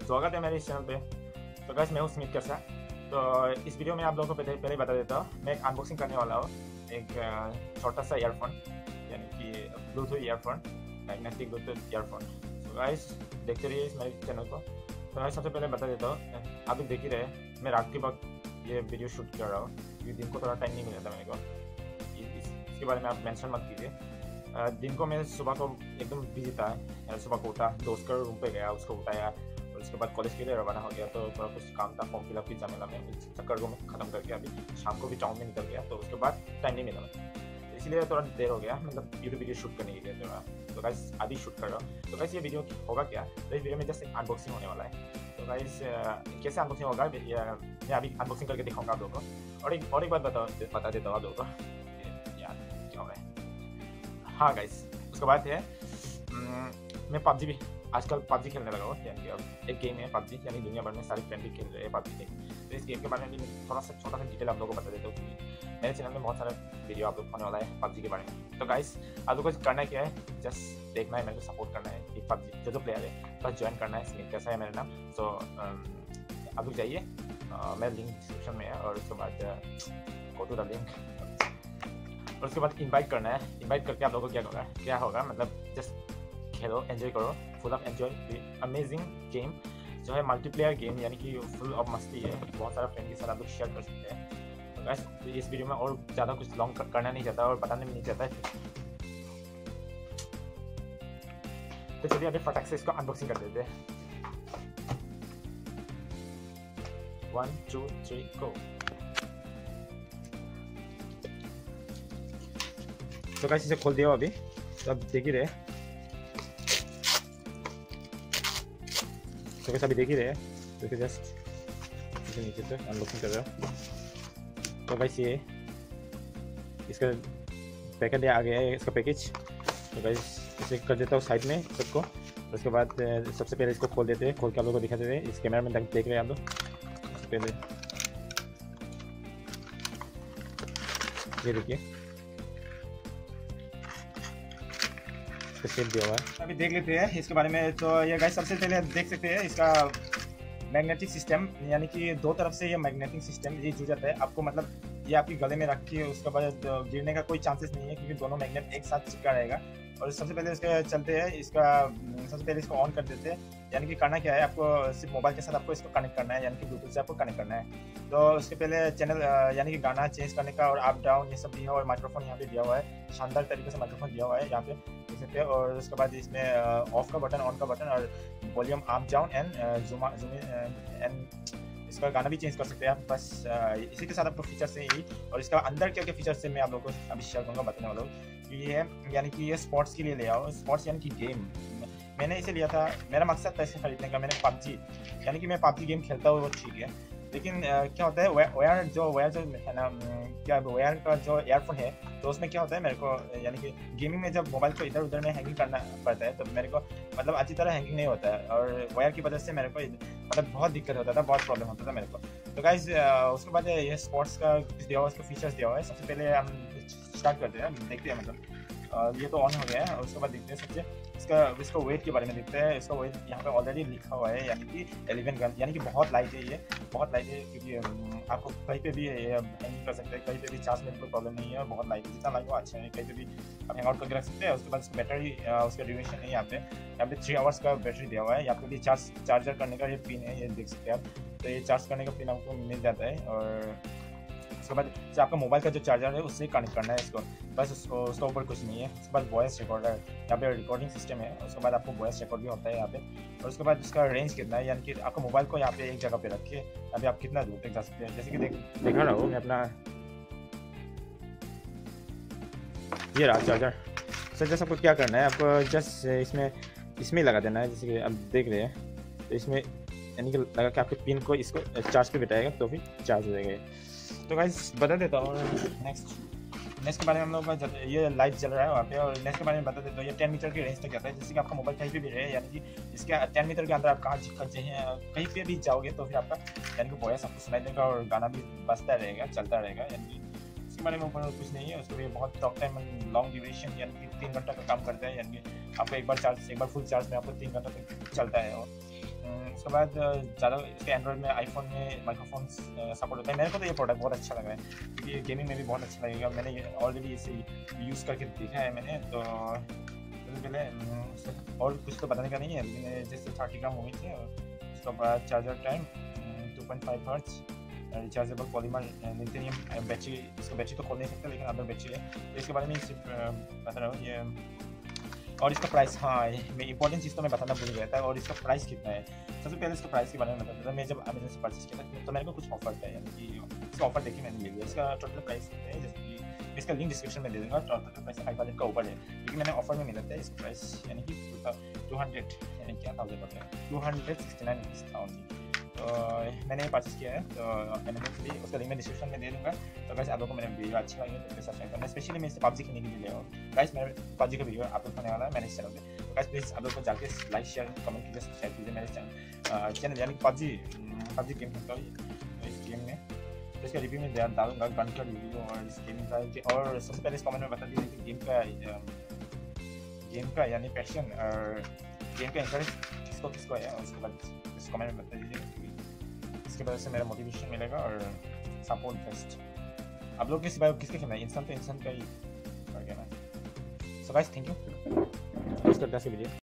स्वागत है मेरे इस चैनल पे। तो गाइस मैं हूँ स्मिथ करसा। तो इस वीडियो में आप लोगों को पहले बता देता हूँ, मैं एक अनबॉक्सिंग करने वाला हूँ एक छोटा सा ईयरफोन, यानी कि Bluetooth earphone, magnetic Bluetooth earphone. तो गाइस देखते रहिए इस मेरे चैनल को। तो गाइस सबसे पहले बता देता हूँ, आप देख ही रहे मैं रात के वक्त ये वीडियो शूट कर रहा हूँ क्योंकि दिन को थोड़ा टाइम नहीं मिला था मेरे को। इसके बारे में आप मेंशन मत कीजिए। दिन को मैं सुबह को एकदम बिजी था, सुबह को उठा, दोस्त का रूम पे गया, उसको उठाया और उसके बाद कॉलेज के लिए रवाना हो गया। तो थोड़ा कुछ काम था, फॉर्म फिलअप की झमेला में, इस चक्कर को मैं खत्म करके अभी शाम को भी टाउन में निकल गया। तो उसके बाद टाइम नहीं मिला मैं, इसीलिए थोड़ा देर हो गया, मतलब यूट्यूब वीडियो शूट करने के लिए थोड़ा। तो गाइस अभी शूट कर रहा हूँ। तो गाइस ये वीडियो होगा क्या, तो इस वीडियो में जस्ट एक अनबॉक्सिंग होने वाला है। तो गाइस कैसे अनबॉक्सिंग होगा मैं अभी अनबॉक्सिंग करके दिखाऊंगा आप लोगों को। और एक बात बता देता हूँ आप लोगों को, यार क्या हो रहा है। हाँ गाइस उसके बाद है मैं पबजी भी आजकल पबजी खेलने लगा हूँ, यानी कि अब एक गेम है पबजी, यानी दुनिया भर में सारे फ्रेंड भी खेल रहे हैं पबजी गेम। तो इस गेम के बारे में भी थोड़ा सा छोटा सा डिटेल आप लोगों को बता देता हूँ कि मेरे चैनल में बहुत सारा वीडियो आप लोग होने वाला है पबजी के बारे में। तो गाइस आप लोग को करना क्या है, जस्ट देखना है, मेरे को सपोर्ट करना है कि पबजी जो प्लेयर है बस ज्वाइन करना है। स्मिथ कैसा है मेरा नाम। सो आप लोग जाइए, मेरा लिंक डिस्क्रिप्शन में है, और उसके बाद गो टू द लिंक, और उसके बाद इनवाइट करना है। इनवाइट करके आप लोगों को क्या होगा मतलब जस्ट खेलो, एंजॉय करो, full of enjoy. Amazing game जो है मल्टीप्लेयर गेम, यानी कि फुल ऑफ मस्ती है, बहुत सारा फ्रेंड के साथ आप लोग शेयर कर सकते हैं। तो गाइस इस वीडियो में और ज़्यादा कुछ लॉन्ग करना नहीं चाहता और बताने भी नहीं चाहता है। तो चलिए अभी फटाक से इसको अनबॉक्सिंग कर देते हैं। 1 2 3 गो। तो गाइस इसे खोल दिया अभी, तो अब देख ही रहे। तो कैसे अभी देख ही रहे हैं, तो जस्ट इसे नीचे से अनबॉक्सिंग कर रहा हूँ। तो गाइस ये इसका पैकेट आ गया है, इसका पैकेज। तो गाइस इसे कर देता हूँ साइड में सबको। उसके बाद सबसे पहले इसको खोल देते हैं, खोल के आप लोगों को दिखा देते हैं। इस कैमरा में देख रहे हैं आप लोग। सबसे पहले ये देखिए शेप दिया हुआ है, अभी देख लेते हैं इसके बारे में। तो ये गाइस सबसे पहले देख सकते हैं इसका मैग्नेटिक सिस्टम, यानी कि दो तरफ से ये मैग्नेटिक सिस्टम ये जुड़ जाता है आपको, मतलब ये आपके गले में रख के उसके बाद गिरने का कोई चांसेस नहीं है क्योंकि दोनों मैग्नेट एक साथ चिपका रहेगा। और सबसे पहले इसके चलते हैं सबसे पहले इसको ऑन कर देते हैं, यानी कि करना क्या है, आपको सिर्फ मोबाइल के साथ आपको इसको कनेक्ट करना है, यानी कि ब्लूटूथ से आपको कनेक्ट करना है। तो उसके पहले चैनल यानी कि गाना चेंज करने का और अप डाउन ये सब दिया हुआ है, माइक्रोफोन यहाँ पे दिया हुआ है, शानदार तरीके से माइक्रोफोन दिया हुआ है यहाँ पे देख सकते हैं। और उसके बाद इसमें ऑफ का बटन, ऑन का बटन, और volume up down and zoom and इसका गाना भी चेंज कर सकते हैं आप। बस इसी के साथ आपको फीचर्स है यही। और इसका अंदर क्या क्या फीचर्स है मैं आप लोगों को अभी शेयर करूँगा, बताने वाला हूँ। ये है यानी कि ये स्पोर्ट्स के लिए ले आओ, स्पोर्ट्स यानी कि गेम। मैंने इसे लिया था, मेरा मकसद था इसे खरीदने का। मैंने पबजी यानी कि मैं पबजी गेम खेलता हूँ वो ठीक है, लेकिन क्या होता है वायर जो है ना, क्या वायर का जो ईयरफोन है, तो उसमें क्या होता है मेरे को, यानी कि गेमिंग में जब मोबाइल को इधर उधर में हैंगिंग करना पड़ता है तो मेरे को मतलब अच्छी तरह हैंगिंग नहीं होता है, और वायर की वजह से मेरे को मतलब बहुत दिक्कत होता था, बहुत प्रॉब्लम होता था मेरे को। तो गाइस उसके बाद ये स्पोर्ट्स का दिया हुआ, उसका फीचर्स दिया हुआ है। सबसे पहले हम स्टार्ट करते हैं, देखते हैं मतलब ये तो ऑन हो गया है। और उसके बाद देखते हैं सबसे इसका वेट के बारे में देखते हैं। इसका वेट यहाँ पे ऑलरेडी लिखा हुआ है, यानी कि 11 ग्राम, यानी कि बहुत लाइट है, ये बहुत लाइट है क्योंकि आपको कहीं पे भी हैंगिंग कर सकते हैं, कहीं पे भी चार्ज में कोई प्रॉब्लम नहीं है, और बहुत लाइट है, जितना लाइट वो अच्छा है, कहीं पे भी आप हैंग आउट करके रख सकते हैं। उसके बाद इसका बैटरी, उसका ड्यूरेशन है यहाँ पे 3 आवर्स का बैटरी दिया हुआ है। यहाँ पे भी चार्जर करने का ये पिन है, ये देख सकते हैं आप। तो ये चार्ज करने का पिन आपको मिल जाता है। और उसके बाद जो आपका मोबाइल का जो चार्जर है उससे कनेक्ट करना है इसको, बस उसका ऊपर कुछ नहीं है। उसके बाद वॉइस रिकॉर्डर, यहाँ पे रिकॉर्डिंग सिस्टम है। उसके बाद आपको वॉइस रिकॉर्ड भी होता है यहाँ पे। और उसके बाद उसका रेंज कितना है, यानी कि आपको मोबाइल को यहाँ पे एक जगह पे रखिए, अभी आप कितना दूर तक जा सकते हैं। जैसे कि देखा रहा हूँ मैं अपना ये रहा चार्जर। सर जैसे आपको क्या करना है, आपको जस्ट इसमें लगा देना है, जैसे कि आप देख रहे हैं। तो इसमें यानी कि लगा के आपके पिन को इसको चार्ज पे बिठाएगा तो फिर चार्ज हो जाएगा। तो गाइस बता देता हूँ नेक्स्ट के बारे में। हम लोग का ये लाइट जल रहा है वहाँ पे, और नेक्स्ट के बारे में बता देता हूँ। ये 10 मीटर की रेंज तक जाता है, जैसे कि आपका मोबाइल कहीं पे भी रहे, यानी कि इसके 10 मीटर के अंदर आप कहीं पे भी जाओगे तो फिर आपका यानी कि वॉइस आपको सुनाई देगा और गाना भी बजता रहेगा, चलता रहेगा। यानी कि इसके बारे में ऊपर कुछ नहीं है। उसके लिए बहुत टॉक टाइम लॉन्ग ड्यूरेशन, यानी कि 3 घंटा का काम करता है, यानी कि आपको एक बार फुल चार्ज में आपको 3 घंटा तक चलता है। और उसके बाद ज़्यादा इसके एंड्रॉइड में आईफोन में माइक्रोफोन सपोर्ट होता है। मेरे को तो ये प्रोडक्ट बहुत अच्छा लगा है क्योंकि गेमिंग में भी बहुत अच्छा लगेगा। मैंने ये ऑलरेडी इसे यूज़ करके देखा है मैंने, तो सबसे पहले और कुछ तो बताने का नहीं है, लेकिन जैसे 30 ग्राम हुई थी। उसके बाद charger time 2.5 hertz, rechargeable polymer lithium battery. इसको बैटरी तो खोल नहीं सकते लेकिन अंदर बैटरी है, तो इसके बारे में सिर्फ बता रहा हूँ ये। और इसका प्राइस, हाँ मैं इंपॉर्टेंट चीज़ तो मैं बताना भूल गया था। और इसका प्राइस कितना है, सबसे पहले इसका प्राइस के बारे में बता देता। मैं जब अमेजन से परचेस किया था तो मेरे को कुछ ऑफर था, यानी कि इसका ऑफर देखिए मैंने ले लिया। इसका टोटल प्राइस है, जैसे कि इसका लिंक डिस्क्रिप्शन में दे दूँगा। टोटल प्राइस 5,000 का ऊपर है, क्योंकि मैंने ऑफर में मिला था। इसका प्राइस यानी कि 200 यानी क्या 1000 होता है, 269 था ओनली। तो मैंने ये परचेस किया है, तो मैंने लिए उसका लिंक मैं डिस्क्रिप्शन में दे दूँगा। तो गाइस आप लोगों को मेरा वीडियो अच्छा लगे तो सब्सक्राइब करना। स्पेशली मैं इसे पबजी खेलने के लिए ले आऊँ गाइस। मेरे पबजी का वीडियो अपलोड होने वाला है मेरे चैनल पे, तो गाइस प्लीज़ आप लोग को जाके लाइक शेयर कमेंट कीजिए, सब्सक्राइब कीजिए मेरे चैनल यानी पबजी गेम खेलता हूँ इस गेम में। तो इसका रिव्यू में डालूंगा गन का रिव्यू और इस गेम का। और सबसे पहले इस कमेंट में बता दीजिए कि गेम का यानी पैशन और गेम का इंटरेस्ट किसको है, और उसके बाद इस कमेंट में बता दीजिए। इसके वजह से मेरा मोटिवेशन मिलेगा और सपोर्ट बेस्ट। आप लोग किसके खेलना है, इंसान का ही कर गया ना। So guys thank you, video.